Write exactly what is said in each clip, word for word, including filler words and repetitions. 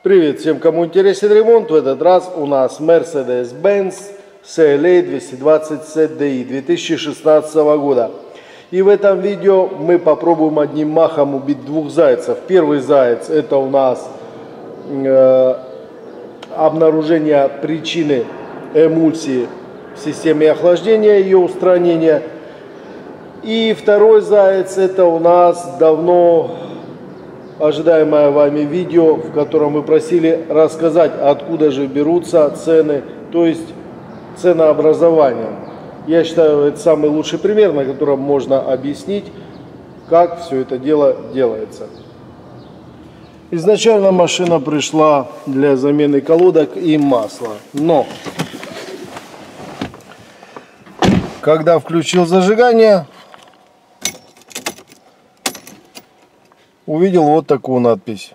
Привет всем, кому интересен ремонт. В этот раз у нас Mercedes-Benz си эл эй двести двадцать зет ди ай две тысячи шестнадцатого года. И в этом видео мы попробуем одним махом убить двух зайцев. Первый заяц — это у нас э, обнаружение причины эмульсии в системе охлаждения, ее устранение. И второй заяц — это у нас давно ожидаемое вами видео, в котором вы просили рассказать, откуда же берутся цены, то есть ценообразование. Я считаю, это самый лучший пример, на котором можно объяснить, как все это дело делается. Изначально машина пришла для замены колодок и масла, но когда включил зажигание, увидел вот такую надпись: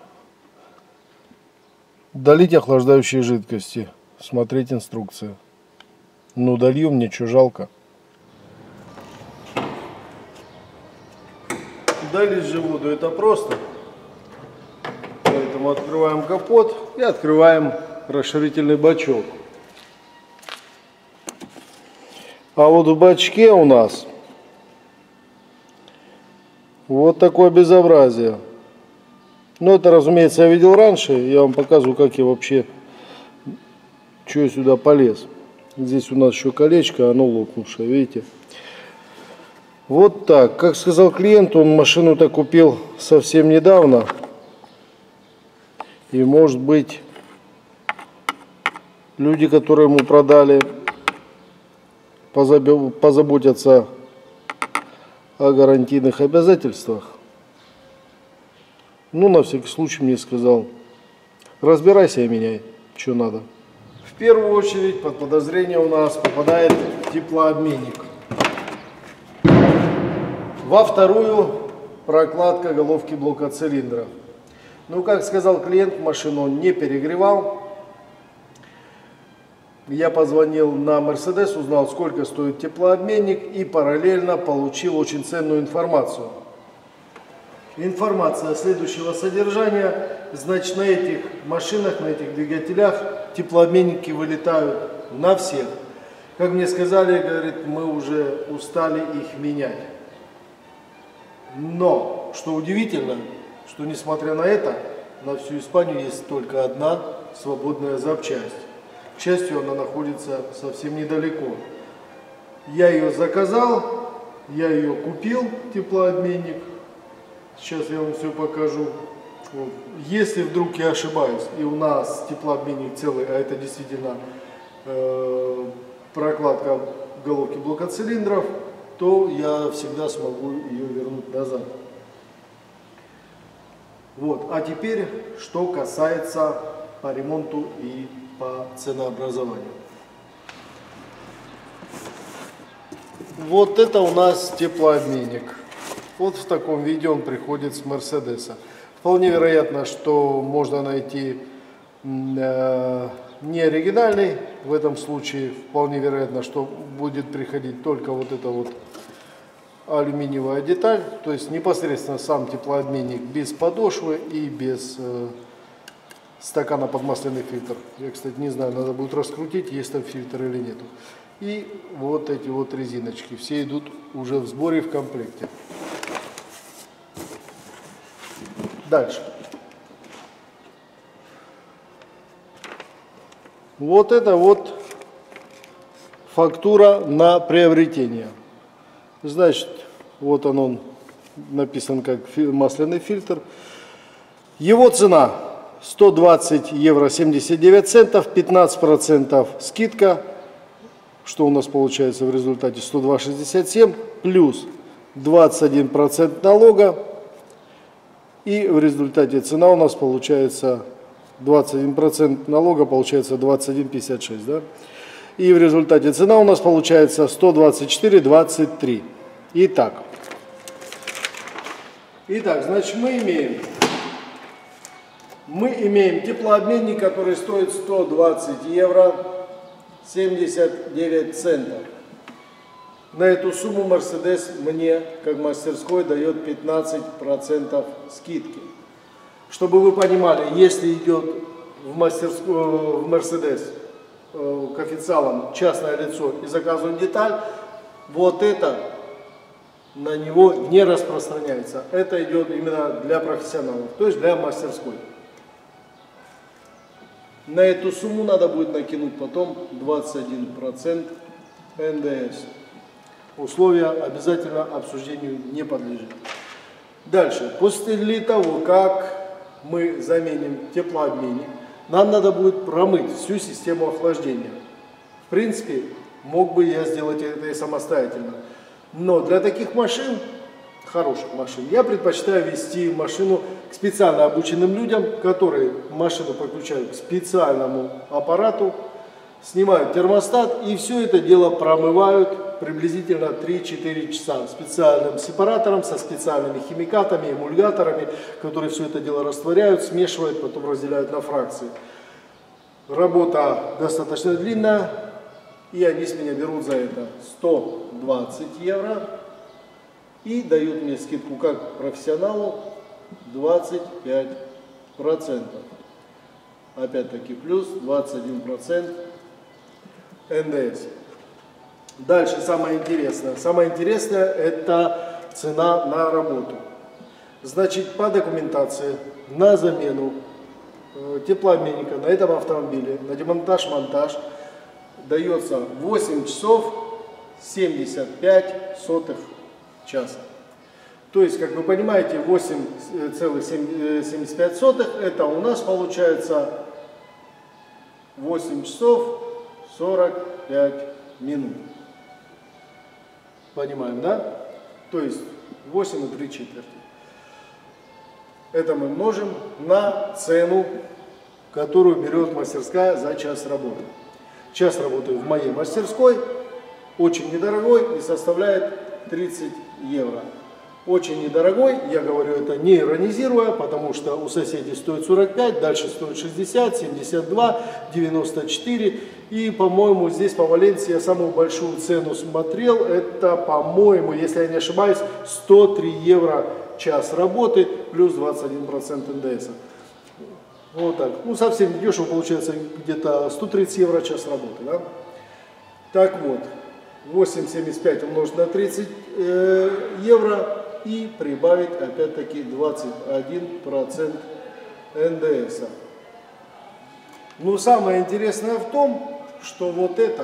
долить охлаждающие жидкости, смотреть инструкцию. Ну, долью, мне что, жалко. Долить же воду — это просто. Поэтому открываем капот и открываем расширительный бачок. А вот в бачке у нас вот такое безобразие. Но это, разумеется, я видел раньше. Я вам показываю, как я вообще, что я сюда полез. Здесь у нас еще колечко, оно лопнувшее, видите. Вот так. Как сказал клиент, он машину-то купил совсем недавно. И, может быть, люди, которые ему продали, позаботятся о гарантийных обязательствах. Ну, на всякий случай мне сказал: разбирайся и меняй, что надо. В первую очередь под подозрение у нас попадает теплообменник. Во вторую — прокладка головки блока цилиндра. Ну, как сказал клиент, машину он не перегревал. Я позвонил на Mercedes, узнал, сколько стоит теплообменник, и параллельно получил очень ценную информацию. Информация следующего содержания. Значит, на этих машинах, на этих двигателях теплообменники вылетают на всех. Как мне сказали, говорит, мы уже устали их менять. Но, что удивительно, что несмотря на это, на всю Испанию есть только одна свободная запчасть. К счастью, она находится совсем недалеко. Я ее заказал, я ее купил, теплообменник. Сейчас я вам все покажу. Вот. Если вдруг я ошибаюсь, и у нас теплообменник целый, а это действительно э, прокладка головки блока цилиндров, то я всегда смогу ее вернуть назад. Вот. А теперь, что касается по ремонту и по ценообразованию. Вот это у нас теплообменник. Вот в таком виде он приходит с Мерседеса. Вполне вероятно, что можно найти э, не оригинальный. В этом случае вполне вероятно, что будет приходить только вот эта вот алюминиевая деталь. То есть непосредственно сам теплообменник без подошвы и без э, стакана под масляный фильтр. Я, кстати, не знаю, надо будет раскрутить, есть там фильтр или нету. И вот эти вот резиночки. Все идут уже в сборе, в комплекте. Дальше. Вот это вот фактура на приобретение. Значит, вот он, он написан как масляный фильтр. Его цена сто двадцать евро семьдесят девять центов, пятнадцать процентов скидка. Что у нас получается в результате? сто два шестьдесят семь плюс двадцать один процент налога. И в результате цена у нас получается двадцать один процент налога, получается двадцать один пятьдесят шесть, да? И в результате цена у нас получается сто двадцать четыре двадцать три. Итак. Итак, значит, мы имеем, мы имеем теплообменник, который стоит сто двадцать евро семьдесят девять центов. На эту сумму Mercedes мне, как мастерской, дает пятнадцать процентов скидки. Чтобы вы понимали, если идет мастерскую, в Мерседес к официалам частное лицо и заказываем деталь, вот это на него не распространяется. Это идет именно для профессионалов, то есть для мастерской. На эту сумму надо будет накинуть потом двадцать один процент эн дэ эс. Условия обязательно обсуждению не подлежит. Дальше, после того, как мы заменим теплообменник, нам надо будет промыть всю систему охлаждения. В принципе, мог бы я сделать это и самостоятельно. Но для таких машин, хороших машин, я предпочитаю вести машину к специально обученным людям, которые машину подключают к специальному аппарату, снимают термостат и все это дело промывают приблизительно три-четыре часа специальным сепаратором, со специальными химикатами, эмульгаторами, которые все это дело растворяют, смешивают, потом разделяют на фракции. Работа достаточно длинная, и они с меня берут за это сто двадцать евро и дают мне скидку как профессионалу двадцать пять процентов. Опять-таки плюс двадцать один процент эн дэ эс. Дальше самое интересное. Самое интересное это цена на работу. Значит, по документации на замену э, теплообменника на этом автомобиле, на демонтаж-монтаж дается восемь часов семьдесят пять сотых часа. То есть, как вы понимаете, восемь целых семьдесят пять сотых это у нас получается восемь часов сорок пять минут. Понимаем, да? То есть восемь и три четверти. Это мы множим на цену, которую берет мастерская за час работы. Час работы в моей мастерской очень недорогой и составляет тридцать евро. Очень недорогой, я говорю это не иронизируя, потому что у соседей стоит сорок пять, дальше стоит шестьдесят, семьдесят два, девяносто четыре. И, по-моему, здесь по Валенсии я самую большую цену смотрел, это, по-моему, если я не ошибаюсь, сто три евро час работы плюс двадцать один процент эн дэ эс. Вот так. Ну, совсем не дешево, получается где-то сто тридцать евро час работы. Да? Так вот, восемь целых семьдесят пять умножить на тридцать э, евро и прибавить опять-таки двадцать один процент эн дэ эс. Но самое интересное в том, что вот это,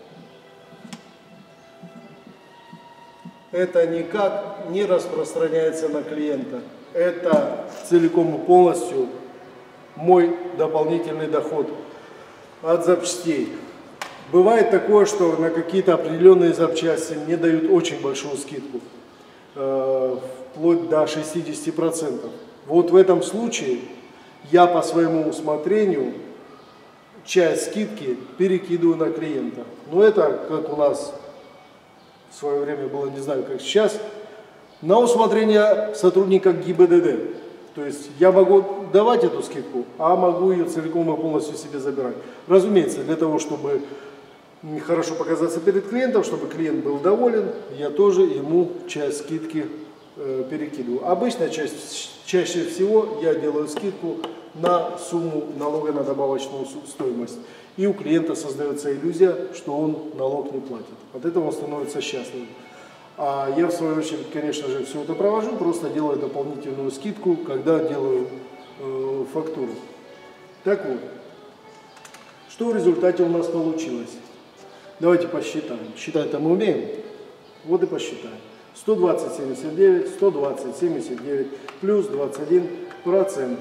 это никак не распространяется на клиента. Это целиком и полностью мой дополнительный доход от запчастей. Бывает такое, что на какие-то определенные запчасти мне дают очень большую скидку, э, вплоть до шестидесяти процентов. Вот в этом случае я по своему усмотрению часть скидки перекидываю на клиента. Но это, как у нас в свое время было, не знаю, как сейчас, на усмотрение сотрудника гэ и бэ дэ дэ. То есть я могу давать эту скидку, а могу ее целиком и полностью себе забирать. Разумеется, для того, чтобы хорошо показаться перед клиентом, чтобы клиент был доволен, я тоже ему часть скидки э, перекидываю. Обычно часть, чаще всего я делаю скидку на сумму налога на добавочную стоимость. И у клиента создается иллюзия, что он налог не платит. От этого он становится счастливым. А я в свою очередь, конечно же, все это провожу, просто делаю дополнительную скидку, когда делаю э, фактуру. Так вот, что в результате у нас получилось? Давайте посчитаем. Считать-то мы умеем. Вот и посчитаем. сто двадцать семьдесят девять, сто двадцать семьдесят девять плюс двадцать один процент.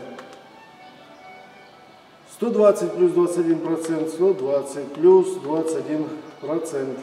сто двадцать плюс двадцать один процент, сто двадцать плюс двадцать один процент.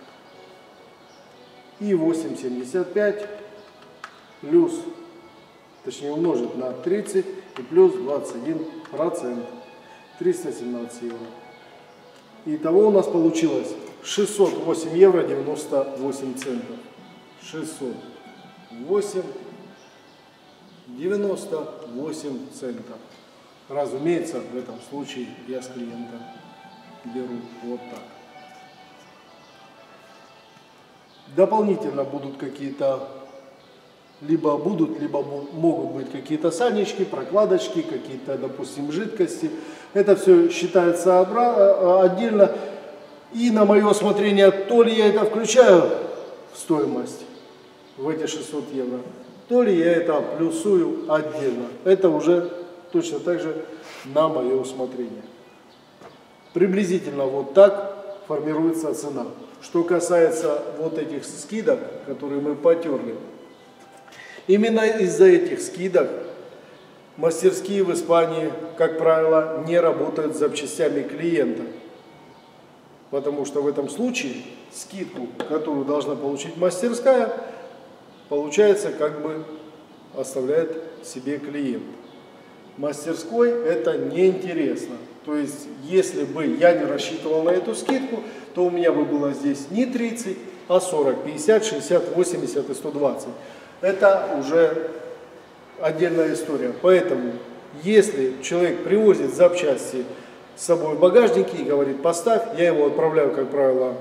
И восемь целых семьдесят пять плюс, точнее умножить на тридцать и плюс двадцать один процент. триста семнадцать евро. Итого у нас получилось шестьсот восемь евро девяносто восемь центов. шестьсот восемь девяносто восемь центов. Разумеется, в этом случае я с клиента беру вот так. Дополнительно будут какие-то Либо будут, либо могут быть какие-то сальнички, прокладочки, какие-то, допустим, жидкости. Это все считается отдельно. И на мое усмотрение, то ли я это включаю в стоимость, в эти шестьсот евро, то ли я это плюсую отдельно. Это уже точно так же на мое усмотрение. Приблизительно вот так формируется цена. Что касается вот этих скидок, которые мы потерли, именно из-за этих скидок мастерские в Испании, как правило, не работают с запчастями клиента. Потому что в этом случае скидку, которую должна получить мастерская, получается, как бы оставляет себе клиент. Мастерской это неинтересно. То есть, если бы я не рассчитывал на эту скидку, то у меня бы было здесь не тридцать, а сорок, пятьдесят, шестьдесят, восемьдесят и сто двадцать. Это уже отдельная история. Поэтому, если человек привозит запчасти с собой в багажнике и говорит поставь, я его отправляю, как правило,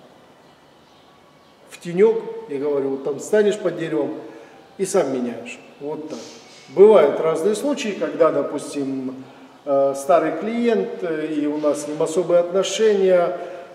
в тенек и говорю, вот там станешь под деревом и сам меняешь. Вот так. Бывают разные случаи, когда, допустим, старый клиент и у нас с ним особые отношения,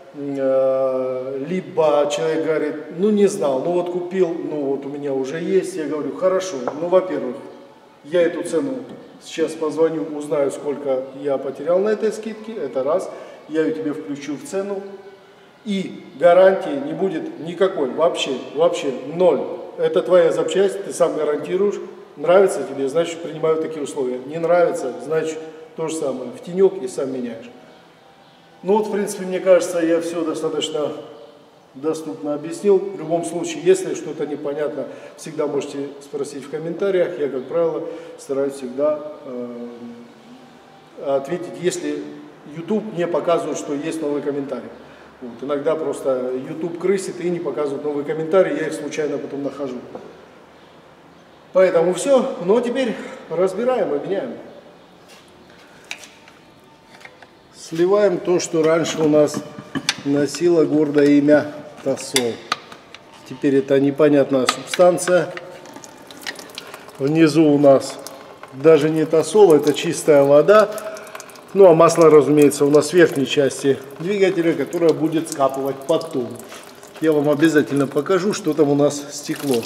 либо человек говорит, ну не знал, ну вот купил, ну вот у меня уже есть, я говорю, хорошо, ну во-первых, я эту цену сейчас позвоню, узнаю, сколько я потерял на этой скидке, это раз, я ее тебе включу в цену, и гарантии не будет никакой, вообще, вообще ноль. Это твоя запчасть, ты сам гарантируешь, нравится тебе, значит принимаю такие условия, не нравится, значит то же самое, в тенек и сам меняешь. Ну вот, в принципе, мне кажется, я все достаточно доступно объяснил. В любом случае, если что-то непонятно, всегда можете спросить в комментариях. Я, как правило, стараюсь всегда э, ответить, если YouTube не показывает, что есть новый комментарий. Вот, иногда просто YouTube крысит и не показывает новые комментарии, я их случайно потом нахожу. Поэтому все. Ну а теперь разбираем и меняем. Сливаем то, что раньше у нас носило гордое имя Тосол. Теперь это непонятная субстанция. Внизу у нас даже не Тосол, это чистая вода. Ну а масло, разумеется, у нас в верхней части двигателя, которое будет скапывать потом. Я вам обязательно покажу, что там у нас стекло.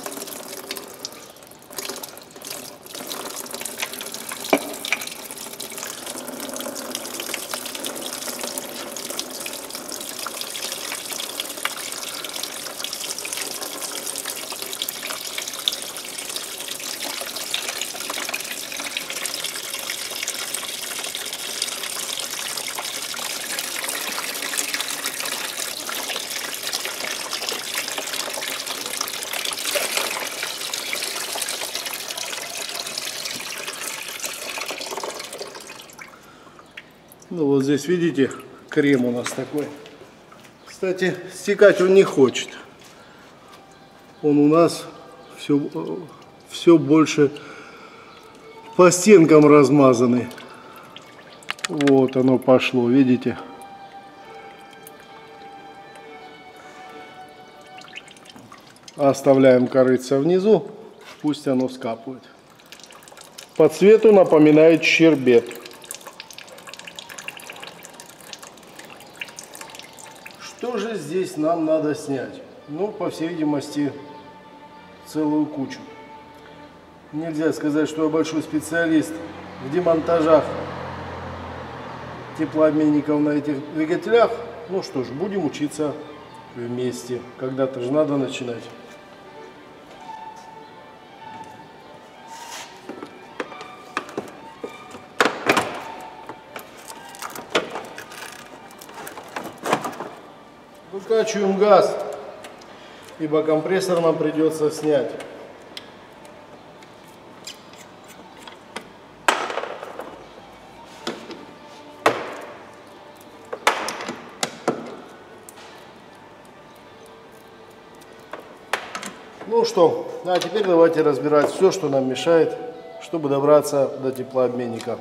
Ну вот здесь видите, крем у нас такой. Кстати, стекать он не хочет. Он у нас все, все больше по стенкам размазанный. Вот оно пошло, видите? Оставляем корыце внизу, пусть оно скапывает. По цвету напоминает щербет. Что же здесь нам надо снять? Ну, по всей видимости, целую кучу. Нельзя сказать, что я большой специалист в демонтажах теплообменников на этих двигателях. Ну что ж, будем учиться вместе. Когда-то же надо начинать. Выкачиваем газ, ибо компрессор нам придется снять. Ну что, а теперь давайте разбирать все, что нам мешает, чтобы добраться до теплообменника.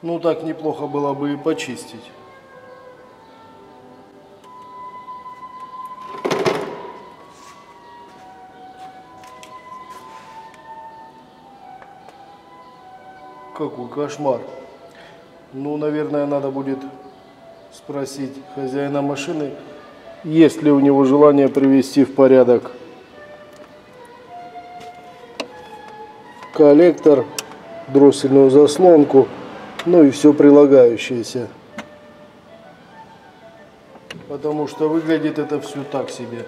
Ну так неплохо было бы и почистить. Какой кошмар. Ну, наверное, надо будет спросить хозяина машины, есть ли у него желание привести в порядок коллектор, дроссельную заслонку, ну и все прилагающееся. Потому что выглядит это все так себе.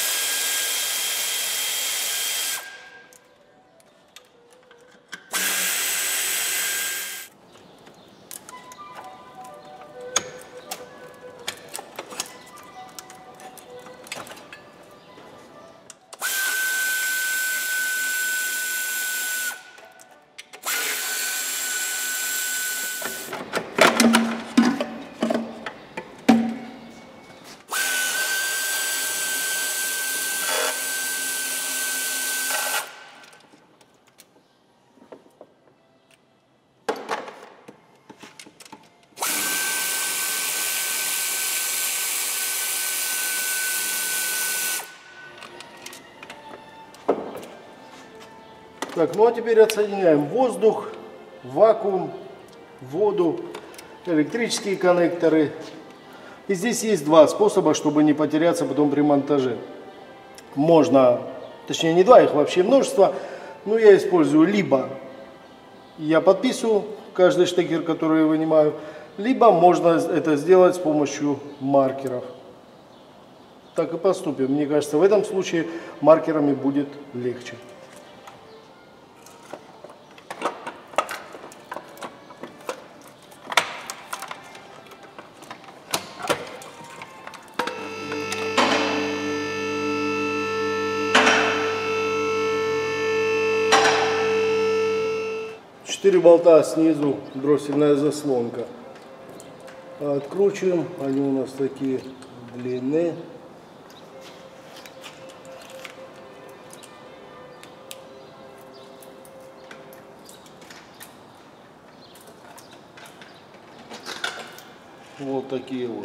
Так, ну а теперь отсоединяем воздух, вакуум, воду, электрические коннекторы. И здесь есть два способа, чтобы не потеряться потом при монтаже. Можно, точнее не два, их вообще множество, но я использую либо я подписываю каждый штекер, который я вынимаю, либо можно это сделать с помощью маркеров. Так и поступим. Мне кажется, в этом случае маркерами будет легче. Четыре болта снизу, дроссельная заслонка. Откручиваем, они у нас такие длинные. Вот такие вот.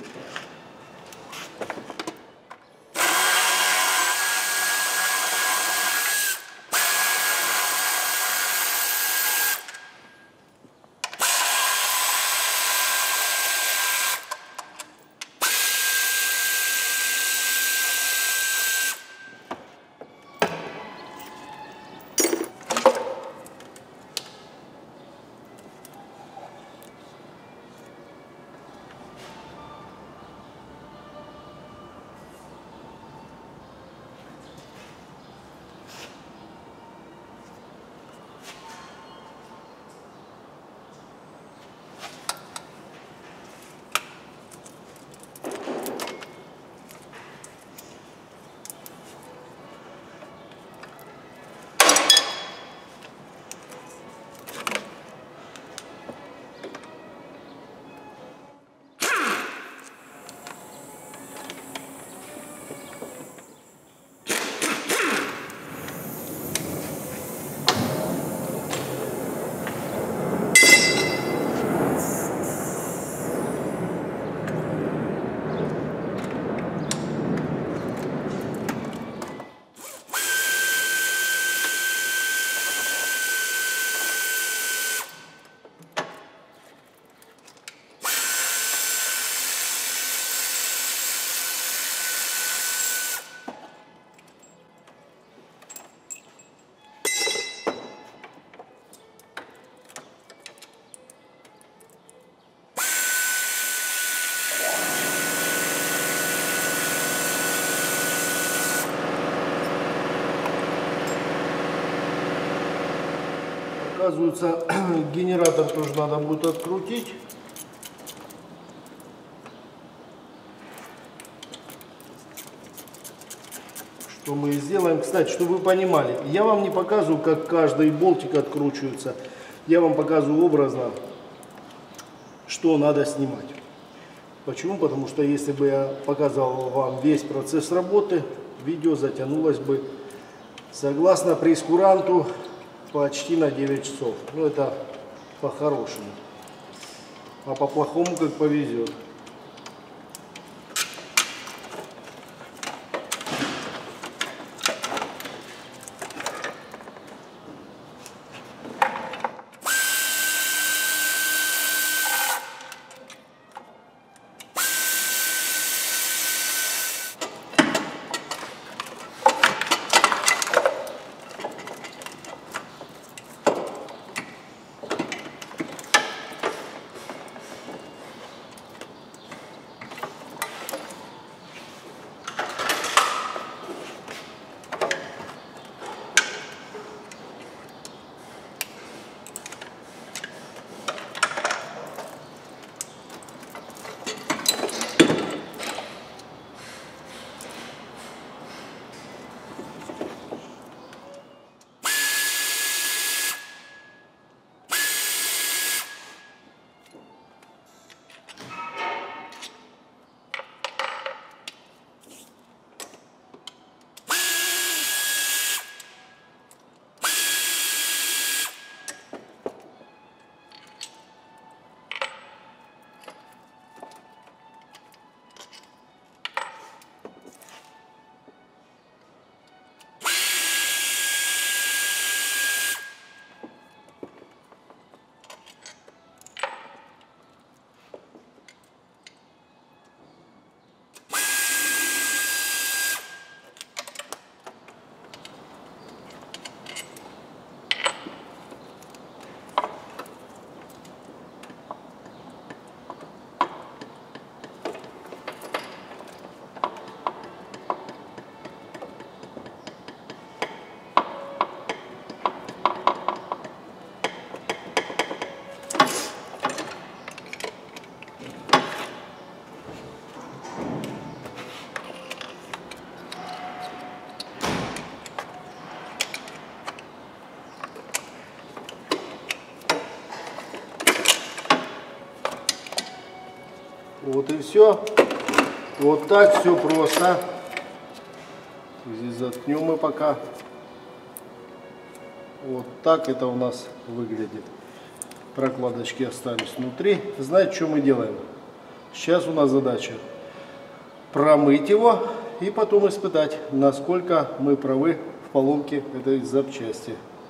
Оказывается, генератор тоже надо будет открутить. Что мы и сделаем. Кстати, чтобы вы понимали, я вам не показываю, как каждый болтик откручивается. Я вам показываю образно, что надо снимать. Почему? Потому что если бы я показывал вам весь процесс работы, видео затянулось бы, согласно прейскуранту, почти на девять часов. Ну, это по-хорошему. А по-плохому как повезет. Вот и все. Вот так все просто. Здесь заткнем мы пока. Вот так это у нас выглядит. Прокладочки остались внутри. Знаете, что мы делаем? Сейчас у нас задача промыть его и потом испытать, насколько мы правы в поломке этой запчасти.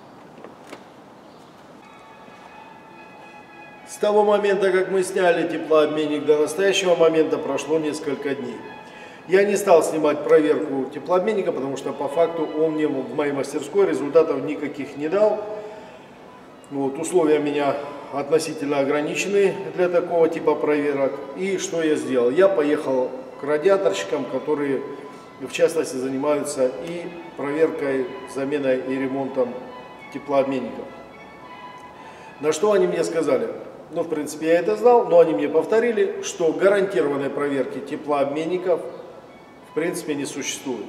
С того момента, как мы сняли теплообменник, до настоящего момента прошло несколько дней. Я не стал снимать проверку теплообменника, потому что по факту он мне в моей мастерской результатов никаких не дал. Вот, условия меня относительно ограничены для такого типа проверок. И что я сделал? Я поехал к радиаторщикам, которые в частности занимаются и проверкой, заменой и ремонтом теплообменников. На что они мне сказали? Ну, в принципе, я это знал, но они мне повторили, что гарантированной проверки теплообменников в принципе не существует.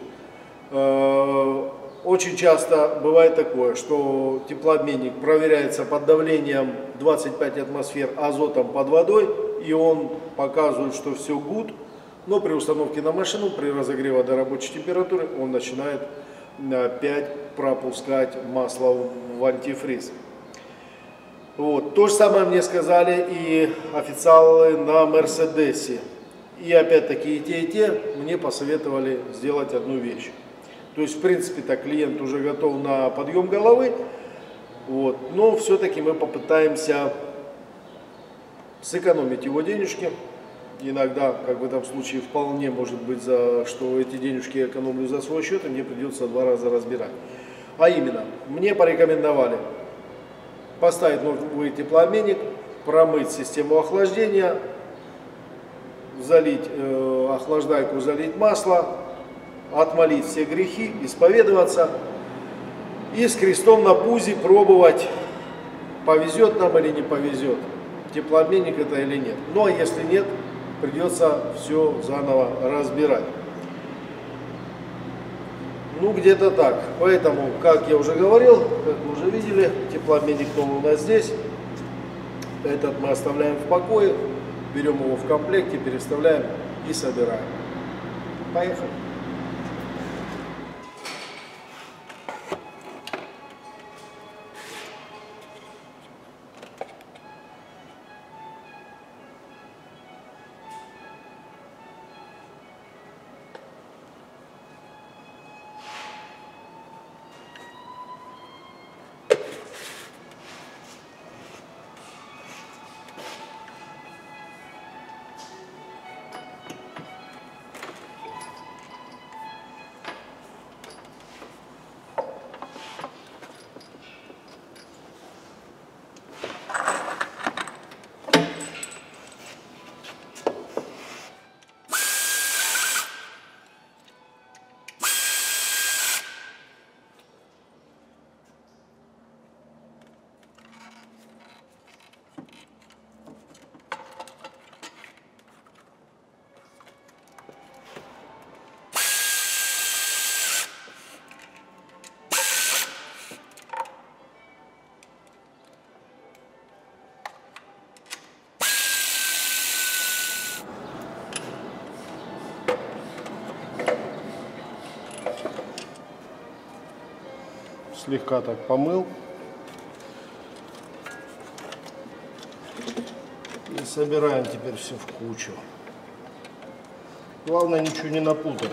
Очень часто бывает такое, что теплообменник проверяется под давлением двадцать пять атмосфер азотом под водой, и он показывает, что все good, но при установке на машину, при разогреве до рабочей температуры, он начинает опять пропускать масло в антифриз. Вот. То же самое мне сказали и официалы на Мерседесе. И опять-таки и те, и те мне посоветовали сделать одну вещь. То есть, в принципе-то, клиент уже готов на подъем головы. Вот. Но все-таки мы попытаемся сэкономить его денежки. Иногда, как в этом случае, вполне может быть, за что эти денежки я экономлю за свой счет, и мне придется два раза разбирать. А именно, мне порекомендовали поставить новый теплообменник, промыть систему охлаждения, залить э, охлаждайку, залить масло, отмолить все грехи, исповедоваться и с крестом на пузе пробовать, повезет нам или не повезет, теплообменник это или нет. Ну а если нет, придется все заново разбирать. Ну, где-то так. Поэтому, как я уже говорил, как вы уже видели, теплообменник новый у нас здесь. Этот мы оставляем в покое, берем его в комплекте, переставляем и собираем. Поехали. Слегка так помыл. И собираем теперь все в кучу. Главное ничего не напутать.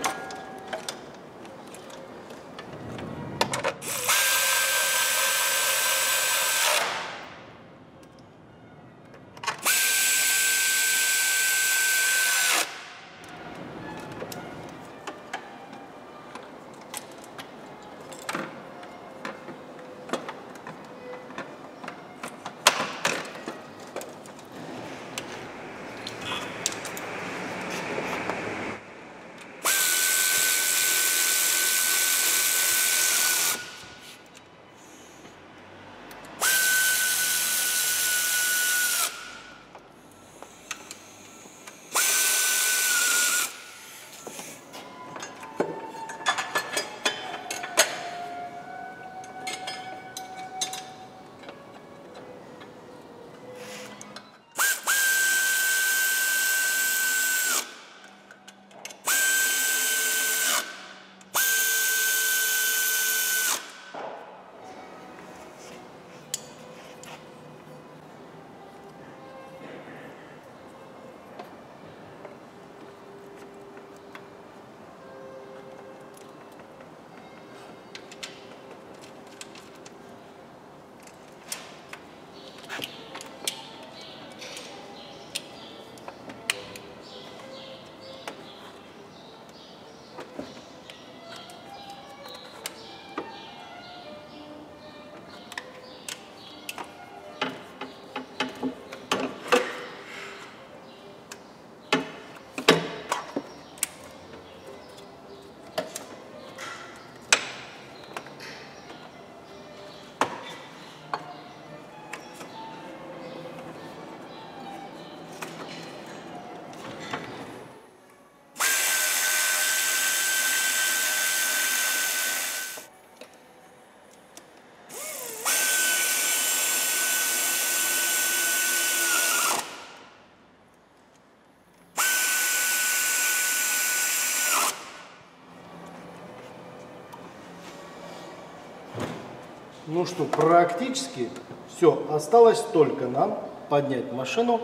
Ну что, практически все. Осталось только нам поднять машину.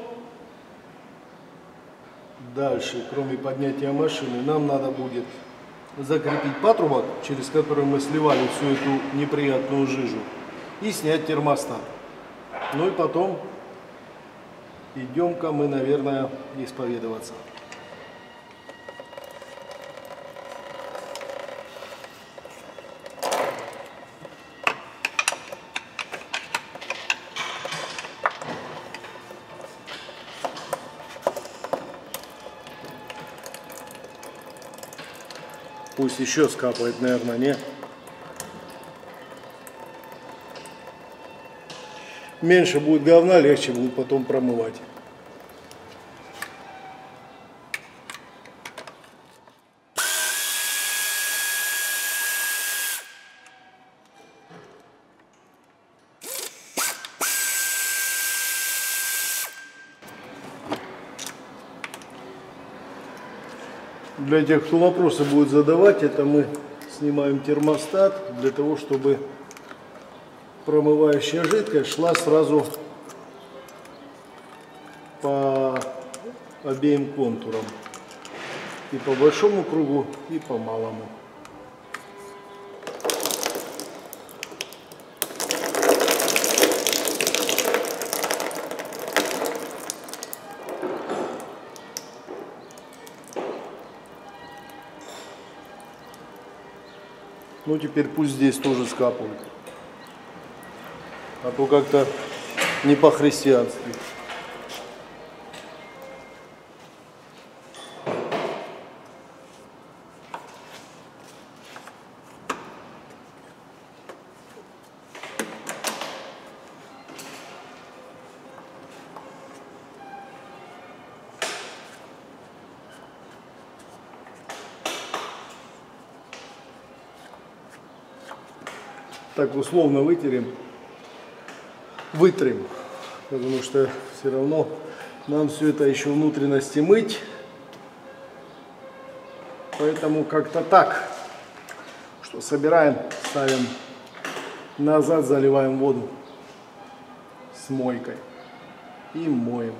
Дальше, кроме поднятия машины, нам надо будет закрепить патрубок, через который мы сливали всю эту неприятную жижу, и снять термостат. Ну и потом идем-ка мы, наверное, исповедоваться. Пусть еще скапает, наверное, не? Меньше будет говна, легче будет потом промывать. Для тех, кто вопросы будет задавать, это мы снимаем термостат для того, чтобы промывающая жидкость шла сразу по обеим контурам. И по большому кругу, и по малому. Ну, теперь пусть здесь тоже скапывают. А то как-то не по-христиански. Так условно вытерем, вытрем, потому что все равно нам все это еще внутренности мыть, поэтому как-то так, что собираем, ставим Назад заливаем воду с мойкой и моем.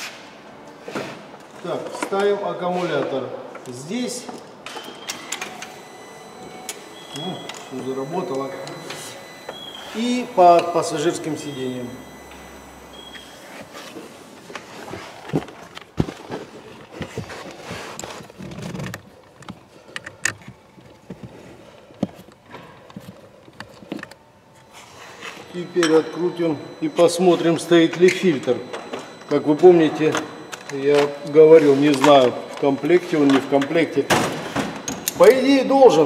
Так, ставим аккумулятор здесь. Ну, все заработало. И под пассажирским сиденьем. Теперь открутим и посмотрим, стоит ли фильтр. Как вы помните, я говорил, не знаю, в комплекте он, не в комплекте. По идее должен.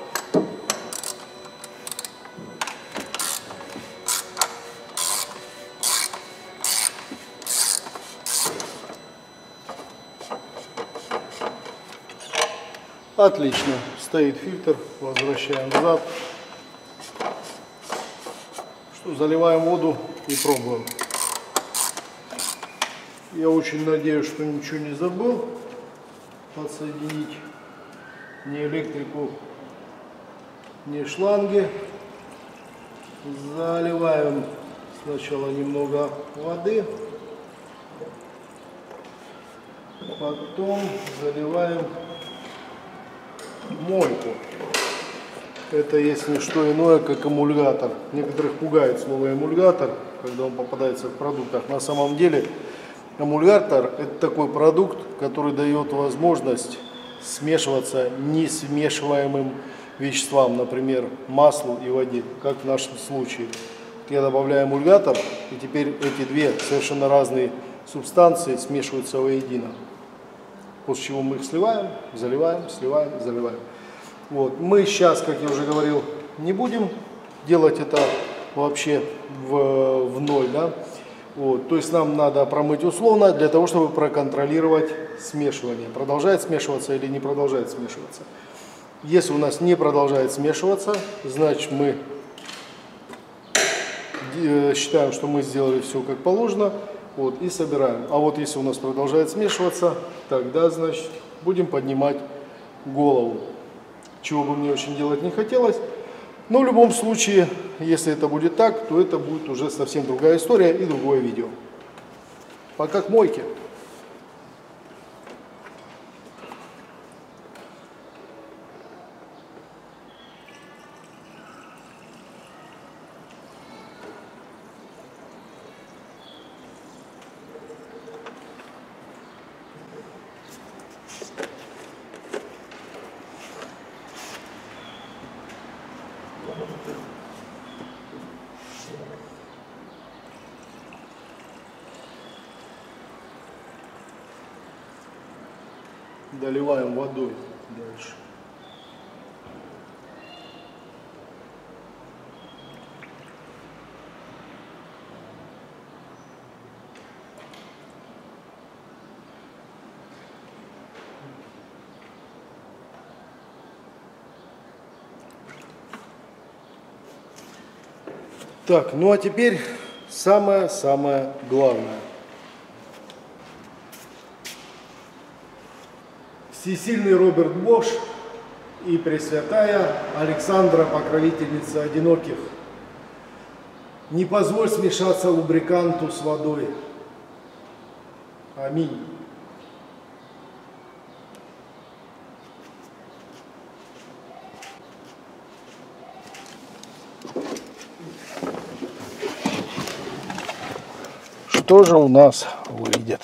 Отлично, стоит фильтр, возвращаем назад. Что, заливаем воду и пробуем. Я очень надеюсь, что ничего не забыл подсоединить ни электрику, ни шланги. Заливаем сначала немного воды, потом заливаем мойку. Это есть не что иное, как эмульгатор. Некоторых пугает слово эмульгатор, когда он попадается в продуктах. На самом деле эмульгатор — это такой продукт, который дает возможность смешиваться несмешиваемым веществам, например, маслу и воде, как в нашем случае. Я добавляю эмульгатор, и теперь эти две совершенно разные субстанции смешиваются воедино. После чего мы их сливаем, заливаем, сливаем, заливаем. Вот. Мы сейчас, как я уже говорил, не будем делать это вообще в, в ноль. Да? Вот. То есть нам надо промыть условно для того, чтобы проконтролировать смешивание. Продолжает смешиваться или не продолжает смешиваться. Если у нас не продолжает смешиваться, значит мы считаем, что мы сделали все как положено. Вот, и собираем. А вот если у нас продолжает смешиваться, тогда, значит, будем поднимать голову. Чего бы мне очень делать не хотелось. Но в любом случае, если это будет так, то это будет уже совсем другая история и другое видео. Пока к мойке. Доливаем водой дальше. Так, ну а теперь самое-самое главное. Всесильный Роберт Бош и Пресвятая Александра, покровительница одиноких, не позволь смешаться лубриканту с водой. Аминь. Что же у нас выйдет?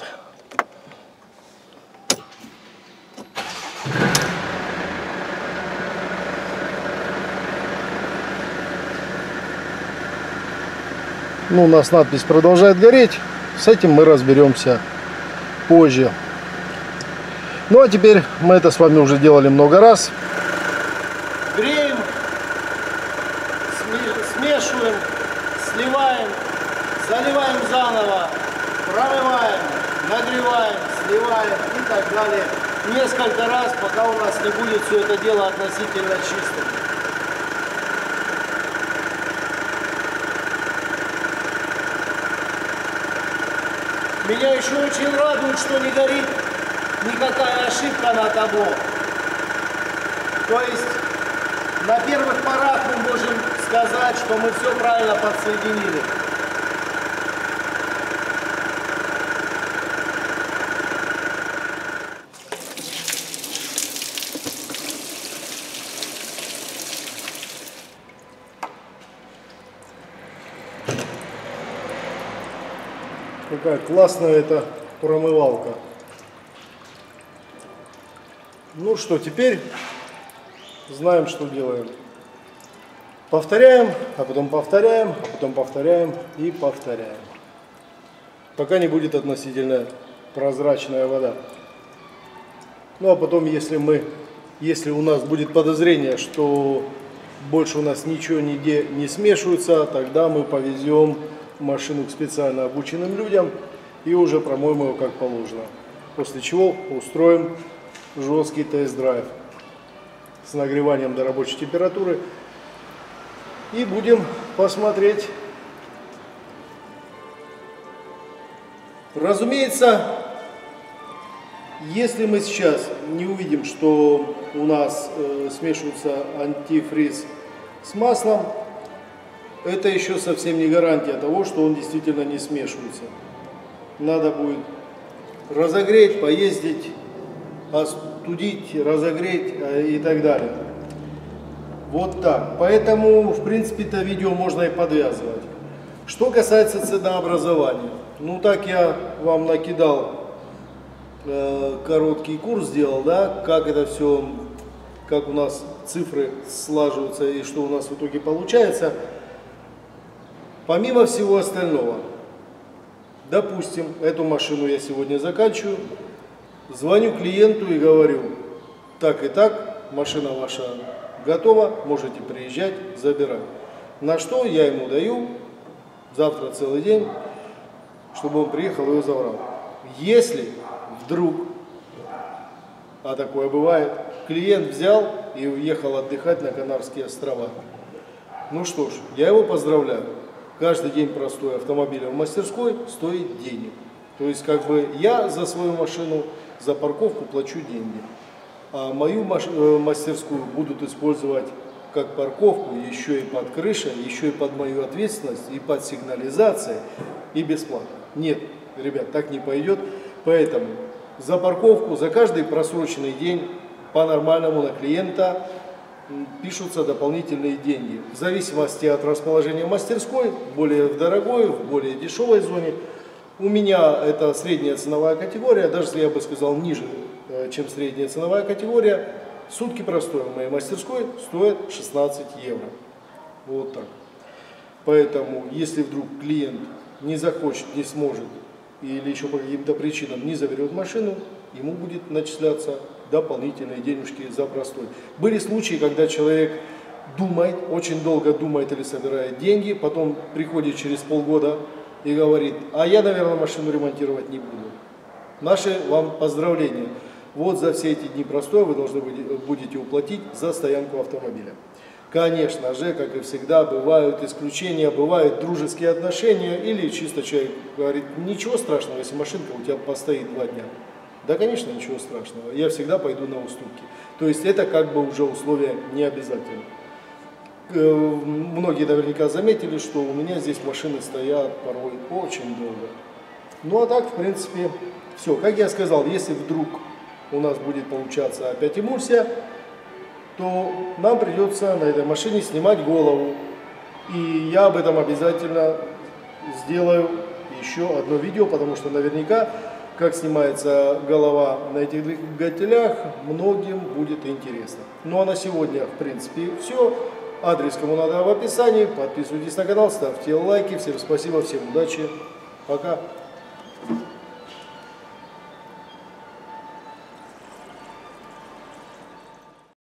Ну, у нас надпись продолжает гореть. С этим мы разберемся позже. Ну, а теперь мы это с вами уже делали много раз. Греем, смешиваем, сливаем, заливаем заново, промываем, нагреваем, сливаем и так далее. Несколько раз, пока у нас не будет все это дело относительно чистым. Меня еще очень радует, что не горит никакая ошибка на табло. То есть На первых порах мы можем сказать, что мы все правильно подсоединили. Какая классная эта промывалка. Ну что, теперь знаем, что делаем. Повторяем, а потом повторяем, а потом повторяем и повторяем. Пока не будет относительно прозрачная вода. Ну а потом, если мы, если у нас будет подозрение, что больше у нас ничего нигде не смешивается, тогда мы повезем машину к специально обученным людям и уже промоем его как положено. После чего устроим жесткий тест-драйв с нагреванием до рабочей температуры и будем посмотреть. Разумеется, если мы сейчас не увидим, что у нас э, смешивается антифриз с маслом, это еще совсем не гарантия того, что он действительно не смешивается. Надо будет разогреть, поездить, остудить, разогреть и так далее. Вот так. Поэтому, в принципе, это видео можно и подвязывать. Что касается ценообразования. Ну, так я вам накидал, э, короткий курс сделал, да, как это все, как у нас цифры слаживаются и что у нас в итоге получается. Помимо всего остального, допустим, эту машину я сегодня заканчиваю, звоню клиенту и говорю, так и так, машина ваша готова, можете приезжать, забирать. На что я ему даю завтра целый день, чтобы он приехал и ее забрал. Если вдруг, а такое бывает, клиент взял и уехал отдыхать на Канарские острова, ну что ж, я его поздравляю. Каждый день простой автомобиля в мастерской стоит денег. То есть как бы я за свою машину, за парковку плачу деньги. А мою мастерскую будут использовать как парковку, еще и под крышей, еще и под мою ответственность, и под сигнализацией, и бесплатно. Нет, ребят, так не пойдет. Поэтому за парковку, за каждый просроченный день по-нормальному на клиента пишутся дополнительные деньги. В зависимости от расположения мастерской, более в дорогой, в более дешевой зоне. У меня это средняя ценовая категория, даже если я бы сказал ниже, чем средняя ценовая категория, сутки простой в моей мастерской стоят шестнадцать евро. Вот так. Поэтому, если вдруг клиент не захочет, не сможет, или еще по каким-то причинам не заберет машину, ему будет начисляться дополнительные денежки за простой. Были случаи, когда человек думает, очень долго думает или собирает деньги, потом приходит через полгода и говорит, а я, наверное, машину ремонтировать не буду. Наши вам поздравления. Вот за все эти дни простой вы должны будете уплатить за стоянку автомобиля. Конечно же, как и всегда, бывают исключения, бывают дружеские отношения, или чисто человек говорит, ничего страшного, если машинка у тебя постоит два дня. Да, конечно, ничего страшного, я всегда пойду на уступки. То есть это как бы уже условия не обязательно. Многие наверняка заметили, что у меня здесь машины стоят порой очень долго. Ну а так, в принципе, все. Как я сказал, если вдруг у нас будет получаться опять эмульсия, то нам придется на этой машине снимать голову. И я об этом обязательно сделаю еще одно видео, потому что наверняка, как снимается голова на этих двигателях, многим будет интересно. Ну а на сегодня, в принципе, все. Адрес кому надо в описании. Подписывайтесь на канал, ставьте лайки. Всем спасибо, всем удачи. Пока.